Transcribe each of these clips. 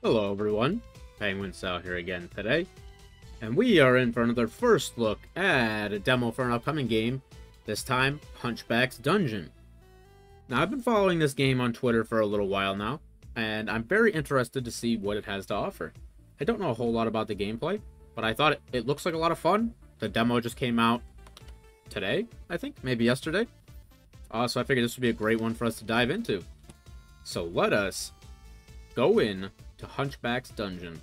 Hello everyone, Penguin Sal here again today, and we are in for another first look at a demo for an upcoming game, this time Hunchback's Dungeon. Now I've been following this game on Twitter for a little while now, and I'm very interested to see what it has to offer. I don't know a whole lot about the gameplay, but I thought it looks like a lot of fun. The demo just came out today, I think, maybe yesterday, so I figured this would be a great one for us to dive into. So let us go in to Hunchback's Dungeon.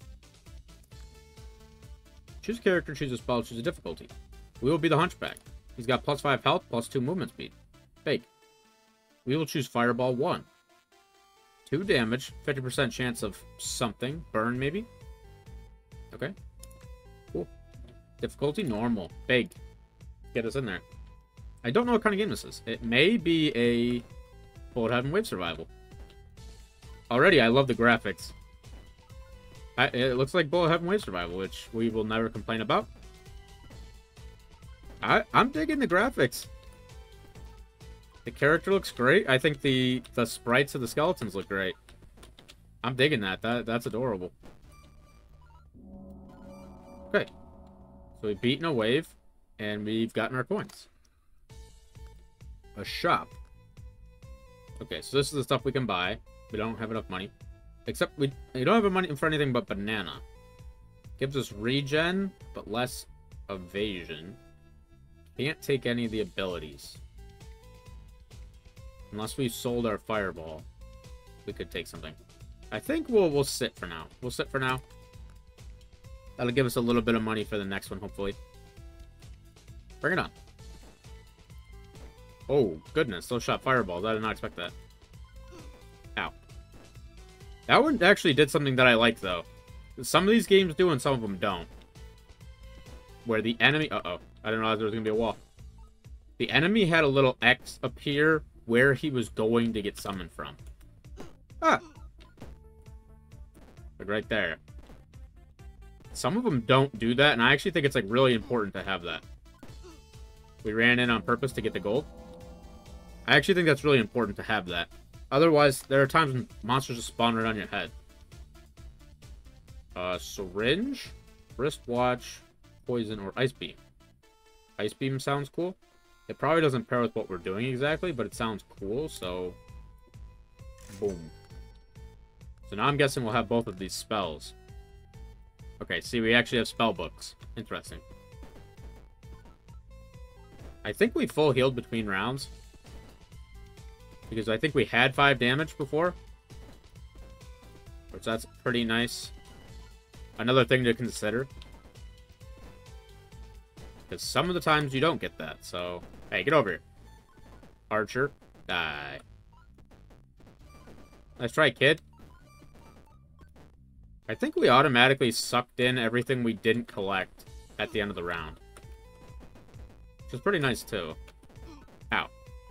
Choose a character, choose a spell, choose a difficulty. We will be the Hunchback. He's got plus 5 health, plus 2 movement speed. Fake. We will choose Fireball 1. 2 damage, 50% chance of something. Burn, maybe? Okay. Cool. Difficulty, normal. Big. Get us in there. I don't know what kind of game this is. It may be a Bullet Heaven Wave Survival. Already, I love the graphics. It looks like Bullet Heaven Wave Survival, which we will never complain about. I'm digging the graphics. The character looks great. I think the sprites of the skeletons look great. I'm digging that. That's adorable. Okay. So we've beaten a wave, and we've gotten our coins. A shop. Okay, so this is the stuff we can buy. We don't have enough money. Except we don't have money for anything but banana. Gives us regen, but less evasion. Can't take any of the abilities. Unless we sold our fireball, we could take something. I think we'll sit for now. We'll sit for now. That'll give us a little bit of money for the next one, hopefully. Bring it on. Oh, goodness. Those shot fireballs. I did not expect that. Ow. That one actually did something that I liked, though. Some of these games do and some of them don't. Where the enemy... Uh-oh. I didn't realize there was going to be a wall. The enemy had a little X appear where he was going to get summoned from. Ah! Like right there. Some of them don't do that, and I actually think it's like really important to have that. We ran in on purpose to get the gold. I actually think that's really important to have that. Otherwise, there are times when monsters just spawn right on your head. Syringe, wristwatch, poison, or ice beam. Ice beam sounds cool. It probably doesn't pair with what we're doing exactly, but it sounds cool, so... Boom. So now I'm guessing we'll have both of these spells. Okay, see, we actually have spell books. Interesting. I think we full healed between rounds. Because I think we had 5 damage before. Which that's pretty nice. Another thing to consider. Because some of the times you don't get that, so... Hey, get over here. Archer. Die. Nice try, kid. I think we automatically sucked in everything we didn't collect at the end of the round. Which is pretty nice, too. Ow.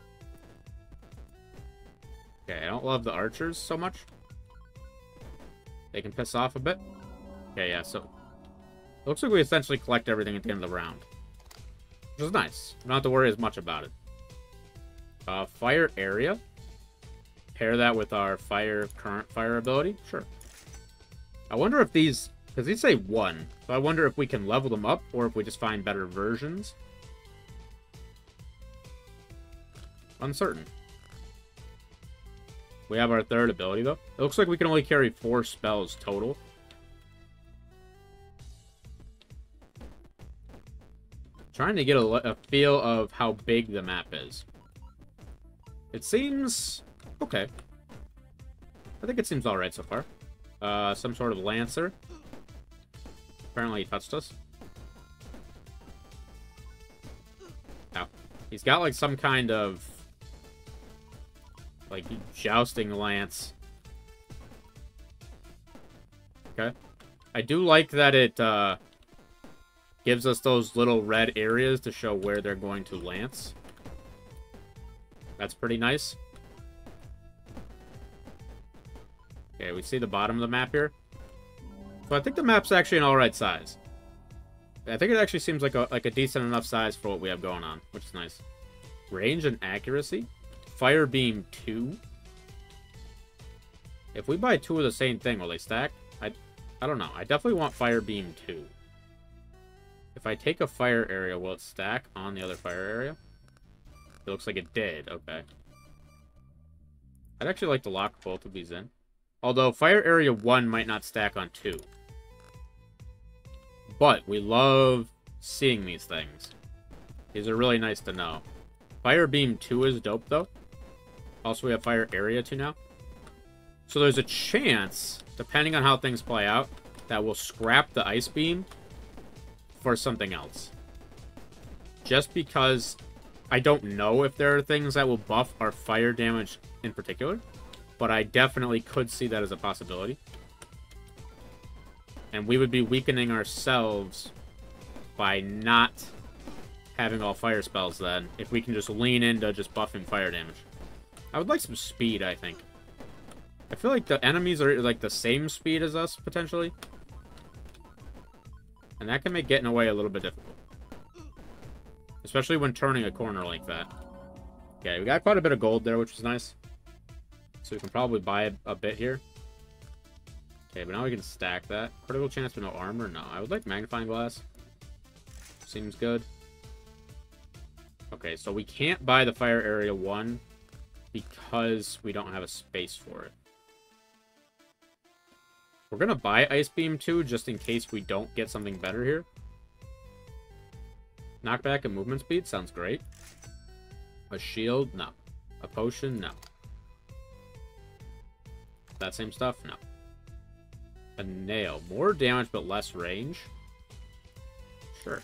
Okay, I don't love the archers so much. They can piss off a bit. Okay, yeah, so... It looks like we essentially collect everything at the end of the round. Which is nice. We don't have to worry as much about it. Fire area. Pair that with our current fire ability. Sure. I wonder if these... Because these say 1. So I wonder if we can level them up, or if we just find better versions. Uncertain. We have our third ability, though. It looks like we can only carry 4 spells total. Trying to get a feel of how big the map is. It seems... okay. I think it seems alright so far. Some sort of lancer. Apparently he touched us. Ow. He's got like some kind of... like jousting lance. Okay. I do like that it gives us those little red areas to show where they're going to lance. That's pretty nice. Okay, we see the bottom of the map here. So I think the map's actually an alright size. I think it actually seems like a decent enough size for what we have going on, which is nice. Range and accuracy. Fire Beam 2. If we buy 2 of the same thing, will they stack? I don't know. I definitely want Fire Beam 2. If I take a fire area, will it stack on the other fire area? It looks like it did. Okay. I'd actually like to lock both of these in. Although Fire Area 1 might not stack on 2. But we love seeing these things. These are really nice to know. Fire Beam 2 is dope, though. Also, we have Fire Area 2 now. So there's a chance, depending on how things play out, that we'll scrap the Ice Beam for something else. Just because I don't know if there are things that will buff our fire damage in particular. But I definitely could see that as a possibility. And we would be weakening ourselves by not having all fire spells then, if we can just lean into just buffing fire damage. I would like some speed, I think. I feel like the enemies are like the same speed as us, potentially. And that can make getting away a little bit difficult. Especially when turning a corner like that. Okay, we got quite a bit of gold there, which is nice. So we can probably buy a bit here. Okay, but now we can stack that. Critical chance with no armor? No. I would like magnifying glass. Seems good. Okay, so we can't buy the Fire Area 1 because we don't have a space for it. We're going to buy Ice Beam 2 just in case we don't get something better here. Knockback and movement speed sounds great. A shield? No. A potion? No. That same stuff? No. A nail. More damage but less range? Sure.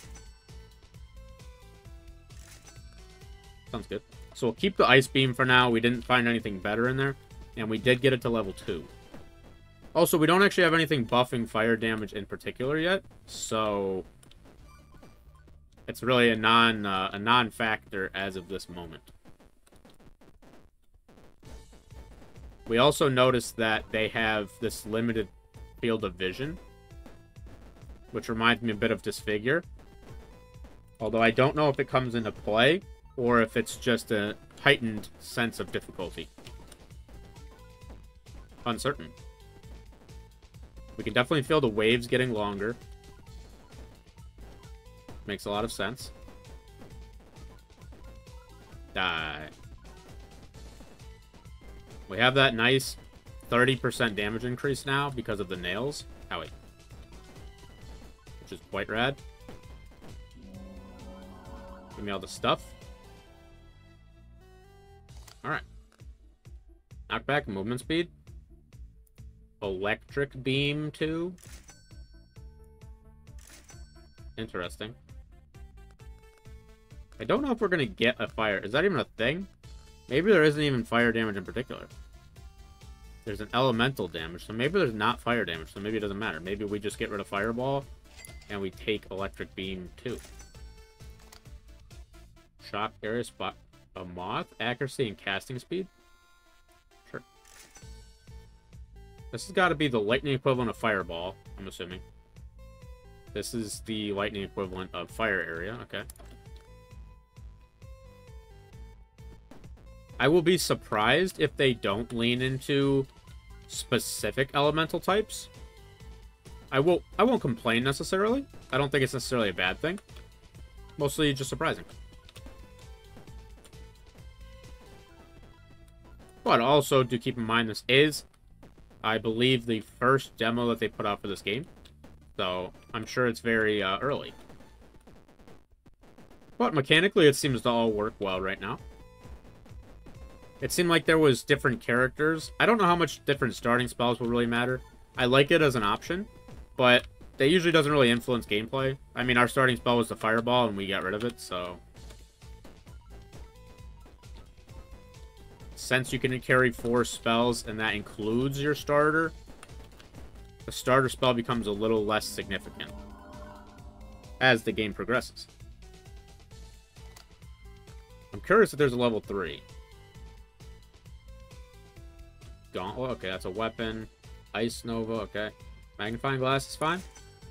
Sounds good. So we'll keep the Ice Beam for now. We didn't find anything better in there. And we did get it to level 2. Also, we don't actually have anything buffing fire damage in particular yet. So it's really a non-factor as of this moment. We also noticed that they have this limited field of vision, which reminds me a bit of Disfigure. Although I don't know if it comes into play or if it's just a heightened sense of difficulty. Uncertain. We can definitely feel the waves getting longer. Makes a lot of sense. Die. We have that nice 30% damage increase now because of the nails. Owie. Which is quite rad. Give me all the stuff. Alright. Knockback, movement speed. Electric Beam 2. Interesting. I don't know if we're going to get a fire. Is that even a thing? Maybe there isn't even fire damage in particular. There's an elemental damage, so maybe there's not fire damage, so maybe it doesn't matter. Maybe we just get rid of Fireball, and we take Electric Beam 2. Shock area spot a moth, accuracy, and casting speed? Sure. This has got to be the lightning equivalent of Fireball, I'm assuming. This is the lightning equivalent of Fire Area, okay. I will be surprised if they don't lean into specific elemental types. I won't complain necessarily. I don't think it's necessarily a bad thing. Mostly just surprising. But also, do keep in mind this is, I believe, the first demo that they put out for this game. So, I'm sure it's very early. But mechanically, it seems to all work well right now. It seemed like there was different characters. I don't know how much different starting spells will really matter. I like it as an option, but that usually doesn't really influence gameplay. I mean, our starting spell was the Fireball, and we got rid of it, so... Since you can carry 4 spells, and that includes your starter, the starter spell becomes a little less significant as the game progresses. I'm curious if there's a level 3. Gauntlet, okay, that's a weapon. Ice Nova, okay. Magnifying glass is fine.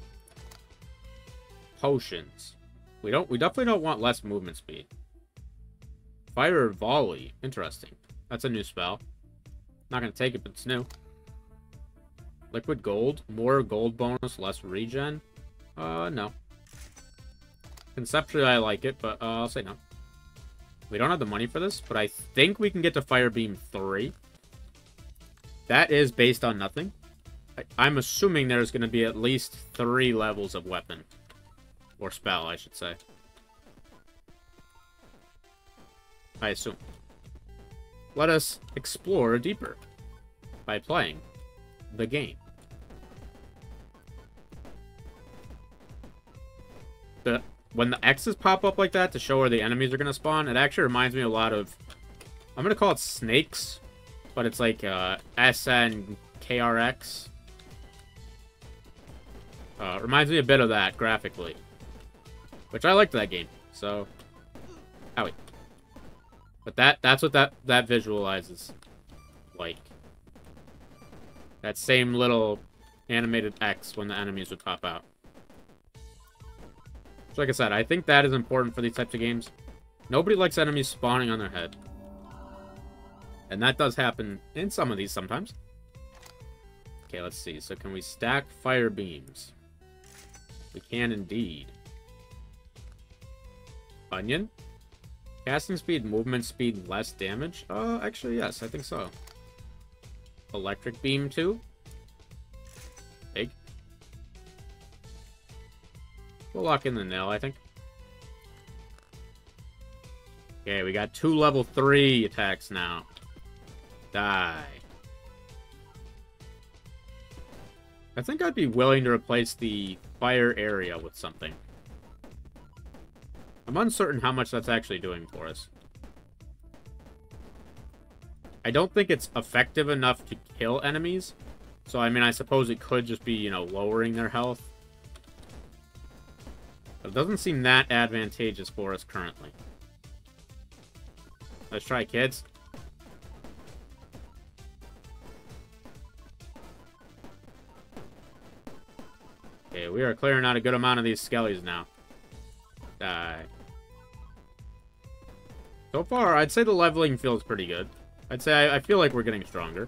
Potions. We definitely don't want less movement speed. Fire Volley, interesting. That's a new spell. Not gonna take it, but it's new. Liquid gold. More gold bonus, less regen. No. Conceptually, I like it, but I'll say no. We don't have the money for this, but I think we can get to Fire Beam 3. That is based on nothing. I'm assuming there's going to be at least 3 levels of weapon. Or spell, I should say. I assume. Let us explore deeper by playing the game. When the X's pop up like that to show where the enemies are going to spawn, it actually reminds me a lot of... I'm going to call it Snakes, but it's like SNKRX. Reminds me a bit of that graphically. Which I liked that game, so... Owie. But that's what that visualizes like. That same little animated X when the enemies would pop out. So like I said, I think that is important for these types of games. Nobody likes enemies spawning on their head. And that does happen in some of these sometimes. Okay, let's see. So can we stack fire beams? We can indeed. Onion? Casting speed, movement speed, less damage? Actually, yes, I think so. Electric beam, too? Egg? We'll lock in the nail, I think. Okay, we got 2 level 3 attacks now. Die. I think I'd be willing to replace the fire area with something. I'm uncertain how much that's actually doing for us. I don't think it's effective enough to kill enemies. So, I mean, I suppose it could just be, you know, lowering their health. But it doesn't seem that advantageous for us currently. Let's try, kids. Okay, we are clearing out a good amount of these skellies now. Die. So far, I'd say the leveling feels pretty good. I'd say I feel like we're getting stronger.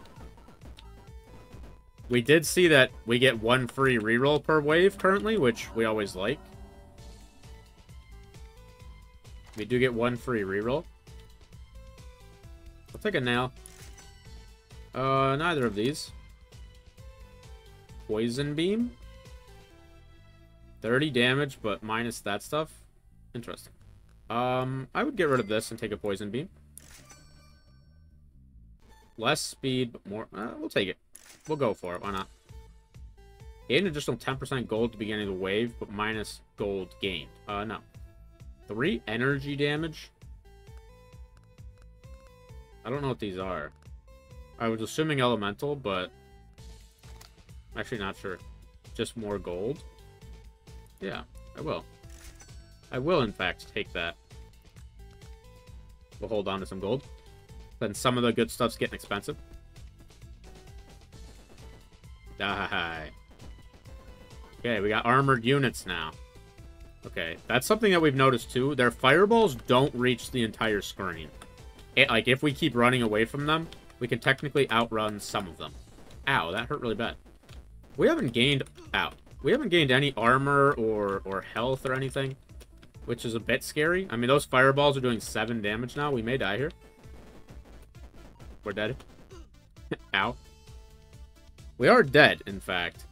We did see that we get 1 free reroll per wave currently, which we always like. We do get 1 free reroll. I'll take a nail. Neither of these. Poison beam. 30 damage, but minus that stuff. Interesting. I would get rid of this and take a poison beam. Less speed, but more... we'll take it. We'll go for it. Why not? Gain additional 10% gold at the beginning of the wave, but minus gold gained. No. 3 energy damage? I don't know what these are. I was assuming elemental, but... I'm actually not sure. Just more gold? Yeah, I will. I will, in fact, take that. We'll hold on to some gold. Then some of the good stuff's getting expensive. Die. Okay, we got armored units now. Okay, that's something that we've noticed too. Their fireballs don't reach the entire screen. Like, if we keep running away from them, we can technically outrun some of them. Ow, that hurt really bad. We haven't gained... Ow. We haven't gained any armor or health or anything, which is a bit scary. I mean, those fireballs are doing 7 damage now. We may die here. We're dead. Ow. We are dead, in fact.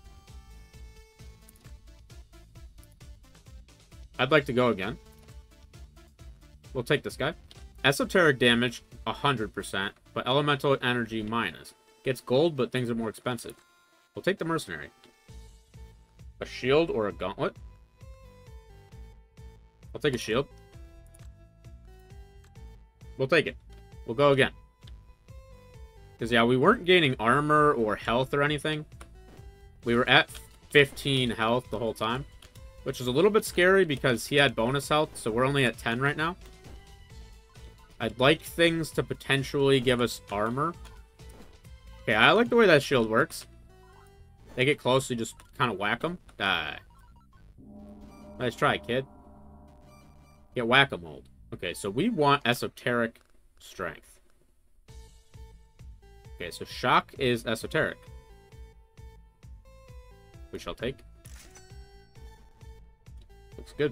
I'd like to go again. We'll take this guy. Esoteric damage, 100%, but elemental energy minus. Gets gold, but things are more expensive. We'll take the mercenary. A shield or a gauntlet? I'll take a shield. We'll take it. We'll go again. Because, yeah, we weren't gaining armor or health or anything. We were at 15 health the whole time. Which is a little bit scary because he had bonus health, so we're only at 10 right now. I'd like things to potentially give us armor. Okay, I like the way that shield works. They get close, you just kind of whack them. Die. Nice try, kid. Get whack-a-mole. Okay, so we want esoteric strength. Okay, so shock is esoteric. We shall take. Looks good.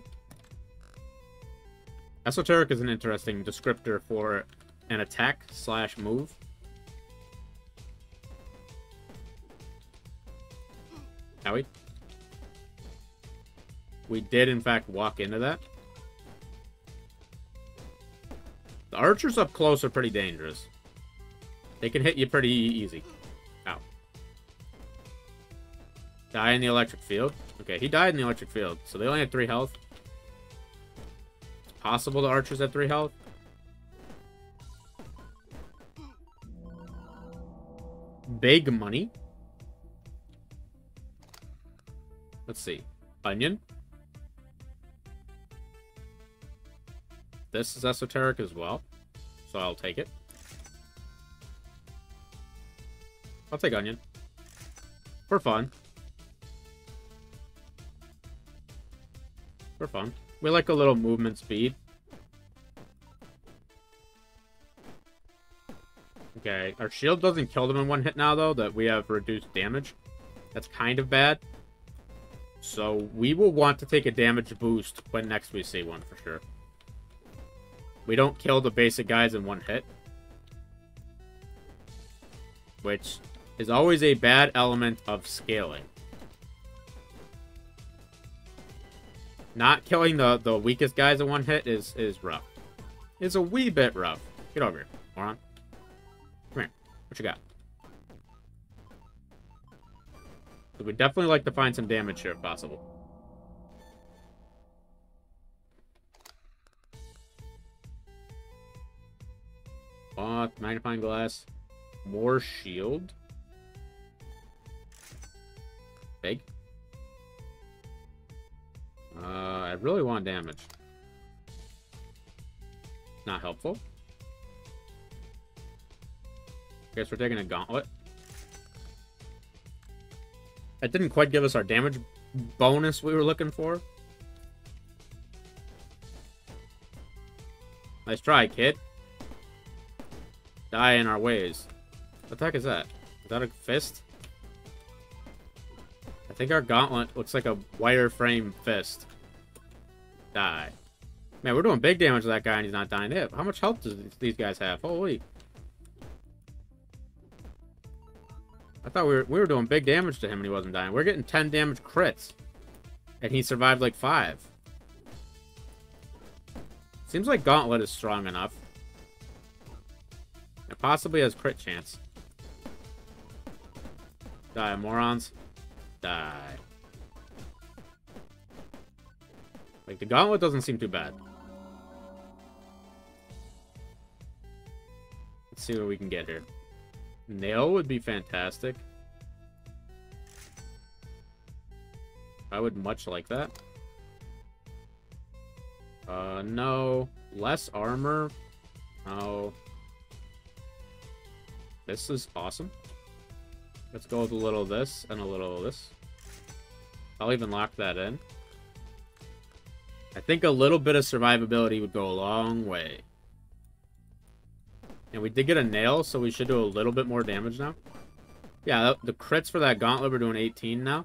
Esoteric is an interesting descriptor for an attack/move. Howie? We did, in fact, walk into that. The archers up close are pretty dangerous. They can hit you pretty easy. Ow. Die in the electric field. Okay, he died in the electric field, so they only had 3 health. It's possible the archers had 3 health. Big money. Let's see. Onion. This is esoteric as well, so I'll take it. I'll take onion. For fun. For fun. We like a little movement speed. Okay, our shield doesn't kill them in 1 hit now, though, that we have reduced damage. That's kind of bad. So we will want to take a damage boost when next we see one, for sure. We don't kill the basic guys in 1 hit. Which is always a bad element of scaling. Not killing the weakest guys in 1 hit is rough. It's a wee bit rough. Get over here, moron. Come here. What you got? So we'd definitely like to find some damage here if possible. Magnifying glass. More shield. Big. I really want damage. Not helpful. Guess we're taking a gauntlet. That didn't quite give us our damage bonus we were looking for. Nice try, kid. Die in our ways. What the heck is that? Is that a fist? I think our gauntlet looks like a wireframe fist. Die. Man, we're doing big damage to that guy and he's not dying. How much health does these guys have? Holy. I thought we were doing big damage to him and he wasn't dying. We're getting 10 damage crits. And he survived like 5. Seems like Gauntlet is strong enough. It possibly has crit chance. Die, morons. Die. Like, the Gauntlet doesn't seem too bad. Let's see what we can get here. Nail would be fantastic. I would much like that. No. Less armor. Oh. This is awesome. Let's go with a little of this and a little of this. I'll even lock that in. I think a little bit of survivability would go a long way. And we did get a nail, so we should do a little bit more damage now. Yeah, the crits for that gauntlet, we're doing 18 now.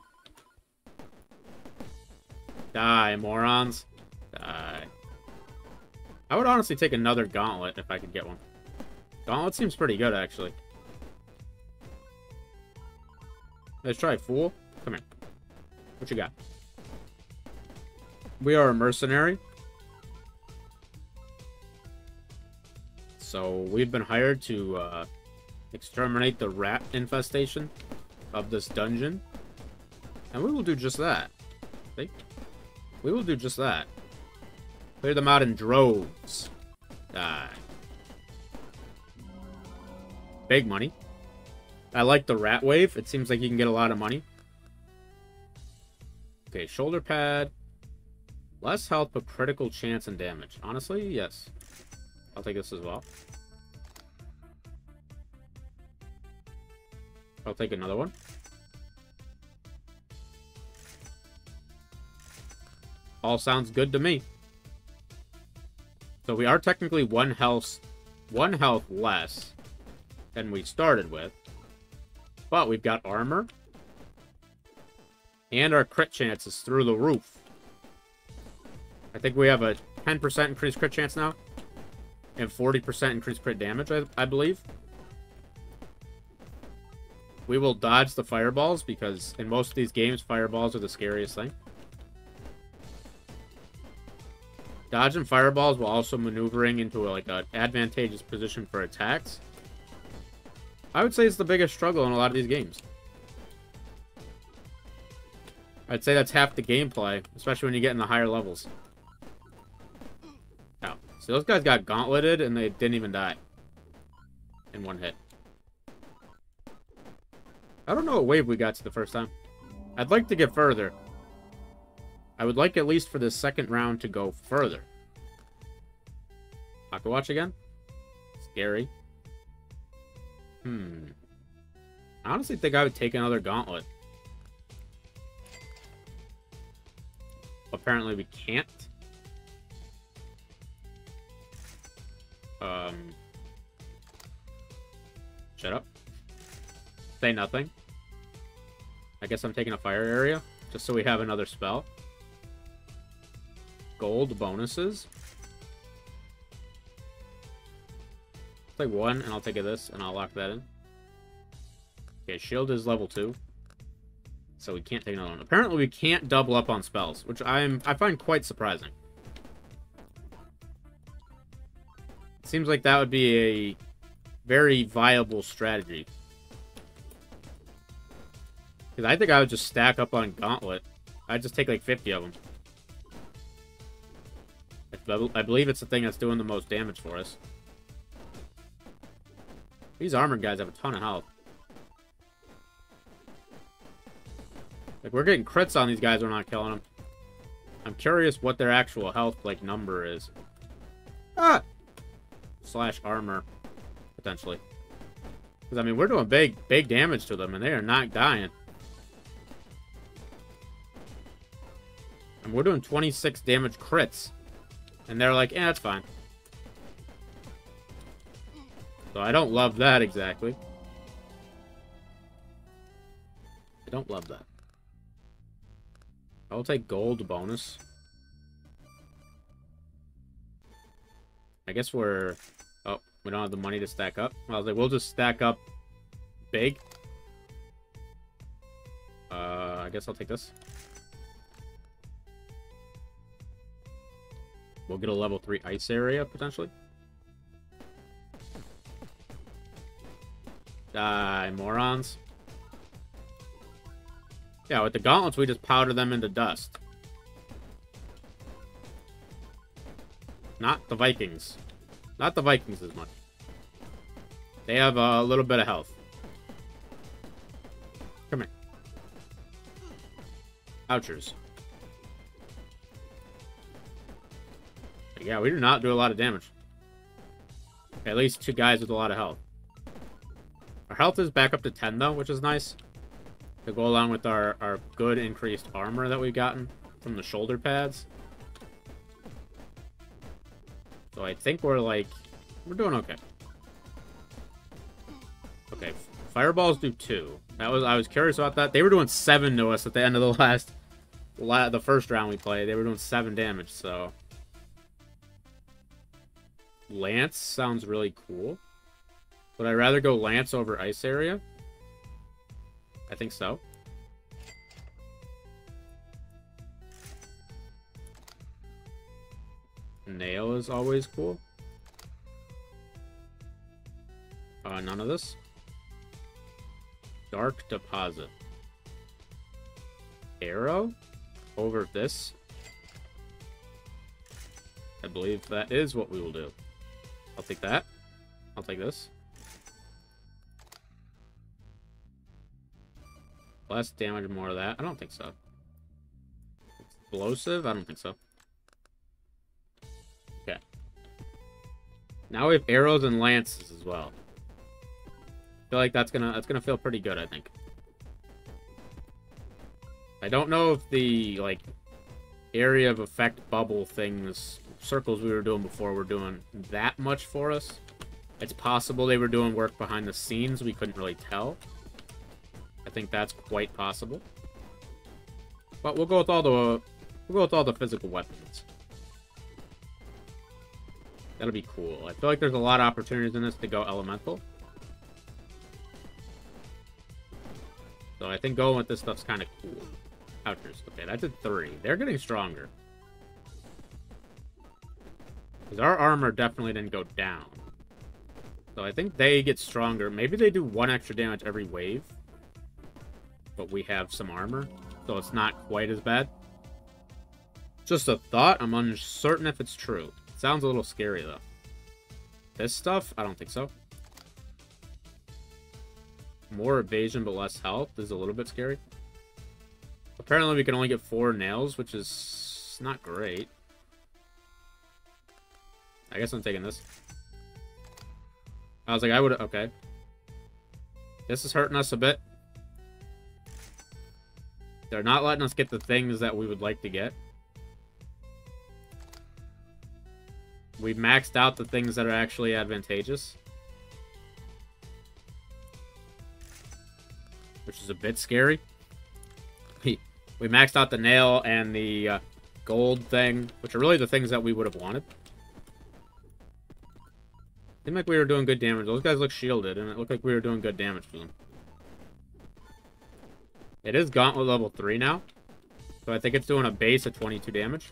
Die, morons. Die. I would honestly take another gauntlet if I could get one. Gauntlet seems pretty good, actually. Let's try fool. Come here. What you got? We are a mercenary. So we've been hired to exterminate the rat infestation of this dungeon. And we will do just that. See? We will do just that. Clear them out in droves. Die. Big money. I like the rat wave. It seems like you can get a lot of money. Okay, shoulder pad. Less health, but critical chance and damage. Honestly, yes. I'll take this as well. I'll take another one. All sounds good to me. So we are technically one health less than we started with. But we've got armor. And our crit chance is through the roof. I think we have a 10% increased crit chance now. And 40% increased crit damage, I believe. We will dodge the fireballs because in most of these games, fireballs are the scariest thing. Dodging fireballs while also maneuvering into like an advantageous position for attacks. I would say it's the biggest struggle in a lot of these games. I'd say that's half the gameplay, especially when you get in the higher levels. Now, so those guys got gauntleted and they didn't even die in one hit. I don't know what wave we got to the first time. I'd like to get further. I would like at least for this second round to go further. Pocket Watch again? Scary. I honestly think I would take another gauntlet. Apparently we can't. Shut up. Say nothing. I guess I'm taking a fire area, just so we have another spell. Gold bonuses. I'll take one, and I'll take this, and I'll lock that in. Okay, shield is level 2. So we can't take another one. Apparently we can't double up on spells, which I find quite surprising. It seems like that would be a very viable strategy. Because I think I would just stack up on Gauntlet. I'd just take like 50 of them. I believe it's the thing that's doing the most damage for us. These armored guys have a ton of health. Like, we're getting crits on these guys, we're not killing them. I'm curious what their actual health, like, number is. Ah! Slash armor, potentially. Because, I mean, we're doing big damage to them, and they are not dying. And we're doing 26 damage crits. And they're like, that's fine. So I don't love that exactly. I don't love that. I'll take gold bonus. I guess we're... Oh, we don't have the money to stack up. I was like, we'll just stack up big. I guess I'll take this. We'll get a level 3 ice area, potentially. Die, morons. Yeah, with the gauntlets, we just powder them into dust. Not the Vikings. Not the Vikings as much. They have a little bit of health. Come here. Ouchers. Yeah, we do not do a lot of damage. At least 2 guys with a lot of health. Our health is back up to 10, though, which is nice. To go along with our good increased armor that we've gotten from the shoulder pads. So I think we're doing okay. Okay, fireballs do 2. I was curious about that. They were doing 7 to us at the end of the first round we played. They were doing 7 damage, so... Lance sounds really cool. Would I rather go Lance over Ice Area? I think so. Nail is always cool. None of this. Dark Deposit. Arrow over this. I believe that is what we will do. I'll take that. I'll take this. Less damage, more of that. I don't think so. Explosive? I don't think so. Okay. Now we have arrows and lances as well. I feel like that's gonna feel pretty good, I think. I don't know if the area of effect bubble things, circles we were doing before were doing that much for us. It's possible they were doing work behind the scenes we couldn't really tell. I think that's quite possible. But we'll go with all the physical weapons. That'll be cool. I feel like there's a lot of opportunities in this to go elemental. So I think going with this stuff's kind of cool. Ouchers. Okay, that did 3. They're getting stronger. Because our armor definitely didn't go down. So I think they get stronger. Maybe they do 1 extra damage every wave. But we have some armor. So it's not quite as bad. Just a thought. I'm uncertain if it's true. It sounds a little scary, though. This stuff? I don't think so. More evasion, but less health is a little bit scary. Apparently, we can only get 4 nails, which is not great. I guess I'm taking this. I was like, I would... Okay. This is hurting us a bit. They're not letting us get the things that we would like to get. We've maxed out the things that are actually advantageous. Which is a bit scary. We maxed out the nail and the gold thing, which are really the things that we would have wanted. Seemed like we were doing good damage. Those guys look shielded, and it looked like we were doing good damage to them. It is Gauntlet level 3 now. So I think it's doing a base of 22 damage.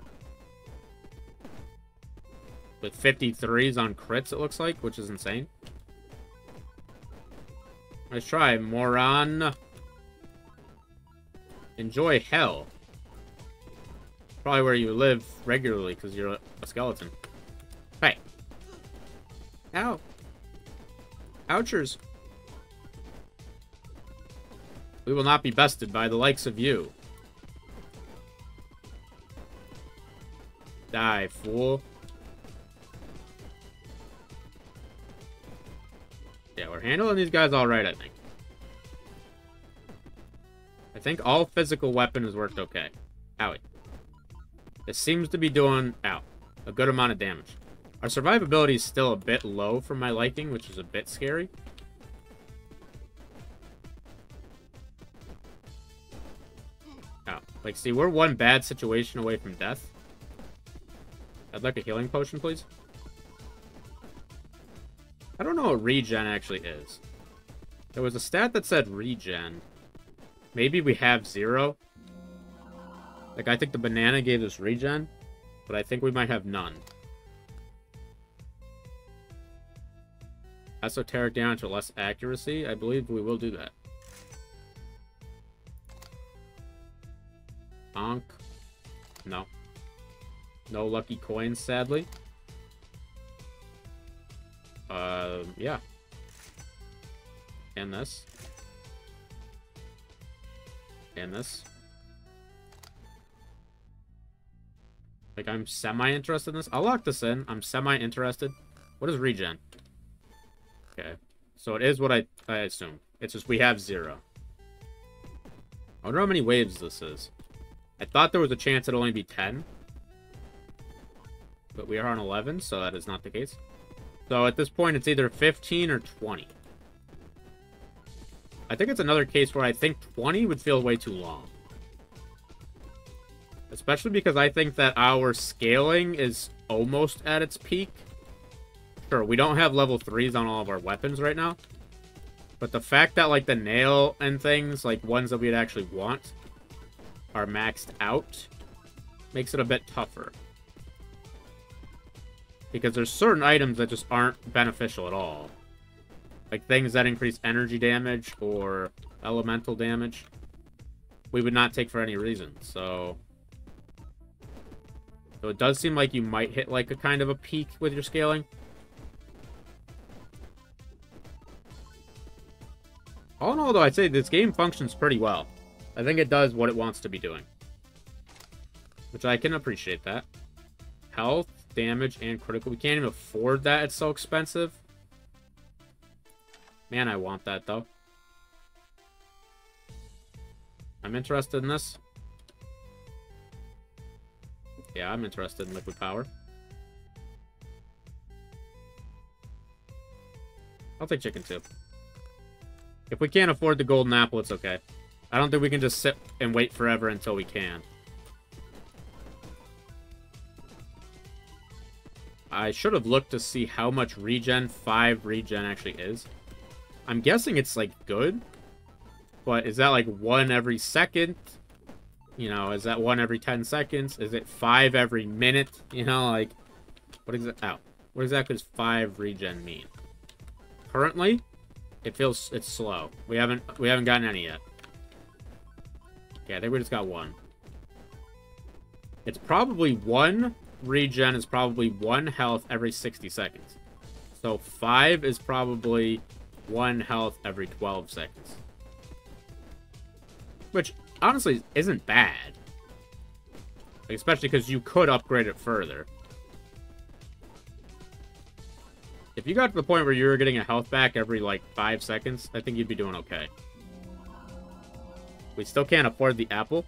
With 53s on crits, it looks like, which is insane. Let's try, moron. Enjoy hell. Probably where you live regularly, because you're a skeleton. Hey. Ow. Ouchers. We will not be bested by the likes of you. Die, fool. Yeah, we're handling these guys alright, I think. I think all physical weapons worked okay. Owie. It seems to be doing, a good amount of damage. Our survivability is still a bit low for my liking, which is a bit scary. Like, see, we're one bad situation away from death. I'd like a healing potion, please. I don't know what regen actually is. There was a stat that said regen. Maybe we have 0. Like, I think the banana gave us regen, but I think we might have none. Esoteric damage or less accuracy? I believe we will do that. Onk. No. No lucky coins, sadly. Yeah. And this. And this. Like, I'm semi-interested in this. I'll lock this in. I'm semi-interested. What is regen? Okay. So it is what I assume. It's just we have 0. I wonder how many waves this is. I thought there was a chance it'd only be 10. But we are on 11, so that is not the case. So at this point, it's either 15 or 20. I think it's another case where I think 20 would feel way too long. Especially because I think that our scaling is almost at its peak. Sure, we don't have level 3s on all of our weapons right now. But the fact that, like, the nail and things, like, ones that we'd actually want, are maxed out, makes it a bit tougher. Because there's certain items that just aren't beneficial at all. Like, things that increase energy damage or elemental damage, we would not take for any reason, so it does seem like you might hit, like, a kind of a peak with your scaling. All in all, though, I'd say this game functions pretty well. I think it does what it wants to be doing. Which I can appreciate that. Health, damage, and critical. We can't even afford that. It's so expensive. Man, I want that, though. I'm interested in this. Yeah, I'm interested in liquid power. I'll take chicken, too. If we can't afford the golden apple, it's okay. I don't think we can just sit and wait forever until we can. I should have looked to see how much regen 5 regen actually is. I'm guessing it's, like, good. But is that, like, 1 every second? You know, is that 1 every 10 seconds? Is it 5 every minute? You know, like, what is it? Oh, what exactly does 5 regen mean? Currently, it's slow. We haven't gotten any yet. Okay, I think we just got 1. It's probably 1 regen is probably 1 health every 60 seconds. So 5 is probably 1 health every 12 seconds. Which, honestly, isn't bad. Like, especially because you could upgrade it further. If you got to the point where you were getting a health back every, like, 5 seconds, I think you'd be doing okay. We still can't afford the apple.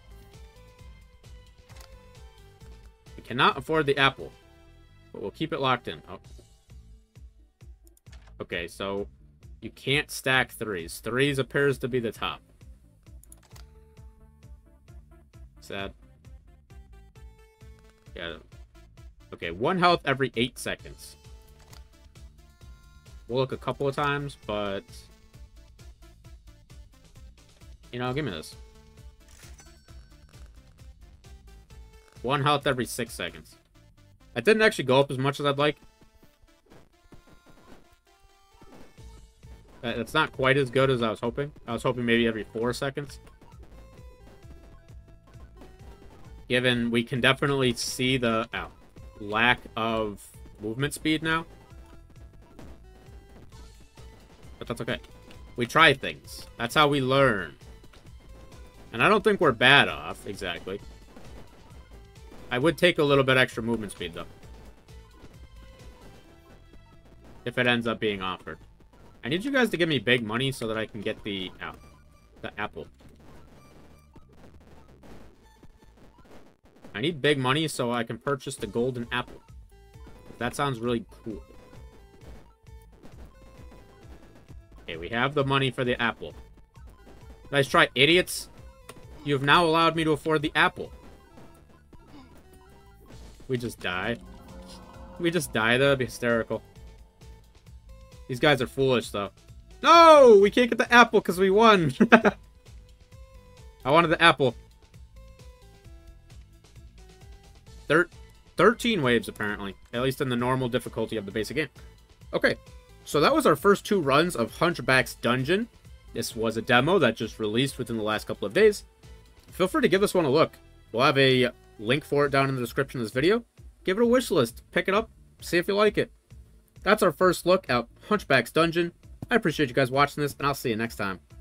We cannot afford the apple. But we'll keep it locked in. Oh. Okay, so you can't stack 3s. 3s appears to be the top. Sad. Yeah. Okay, 1 health every 8 seconds. We'll look a couple of times, but... You know, give me this. 1 health every 6 seconds. That didn't actually go up as much as I'd like. It's not quite as good as I was hoping. I was hoping maybe every 4 seconds. Given we can definitely see the lack of movement speed now. But that's okay. We try things. That's how we learn. And I don't think we're bad off, exactly. I would take a little bit extra movement speed, though. If it ends up being offered. I need you guys to give me big money so that I can get the apple. I need big money so I can purchase the golden apple. That sounds really cool. Okay, we have the money for the apple. Nice try, idiots. You have now allowed me to afford the apple. We just die. We just die, though. That'd be hysterical. These guys are foolish, though. No! We can't get the apple because we won. I wanted the apple. 13 waves, apparently. At least in the normal difficulty of the basic game. Okay. So that was our first 2 runs of Hunchback's Dungeon. This was a demo that just released within the last couple of days. Feel free to give this one a look. We'll have a link for it down in the description of this video. Give it a wish list. Pick it up. See if you like it. That's our first look at Hunchback's Dungeon. I appreciate you guys watching this, and I'll see you next time.